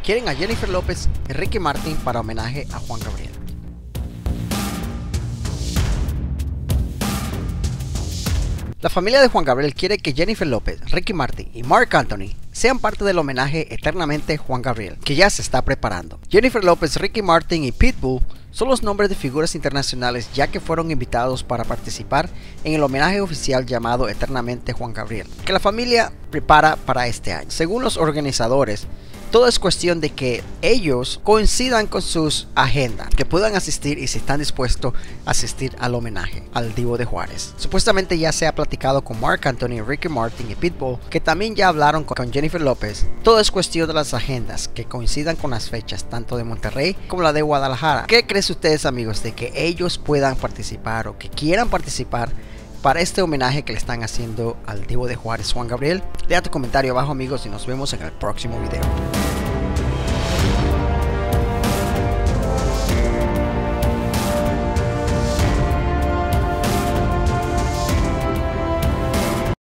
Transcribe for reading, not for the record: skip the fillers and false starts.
quieren a Jennifer López y Ricky Martin para homenaje a Juan Gabriel. La familia de Juan Gabriel quiere que Jennifer López, Ricky Martin y Marc Anthony sean parte del homenaje eternamente Juan Gabriel, que ya se está preparando. Jennifer López, Ricky Martin y Pitbull son los nombres de figuras internacionales ya que fueron invitados para participar en el homenaje oficial llamado Eternamente Juan Gabriel, que la familia prepara para este año. Según los organizadores, todo es cuestión de que ellos coincidan con sus agendas, que puedan asistir y si están dispuestos a asistir al homenaje al Divo de Juárez. Supuestamente ya se ha platicado con Marc Anthony, Ricky Martin y Pitbull, que también ya hablaron con Jennifer López. Todo es cuestión de las agendas, que coincidan con las fechas tanto de Monterrey como la de Guadalajara. ¿Qué creen ustedes, amigos, de que ellos puedan participar o que quieran participar para este homenaje que le están haciendo al Divo de Juárez, Juan Gabriel? Deja tu comentario abajo, amigos, y nos vemos en el próximo video.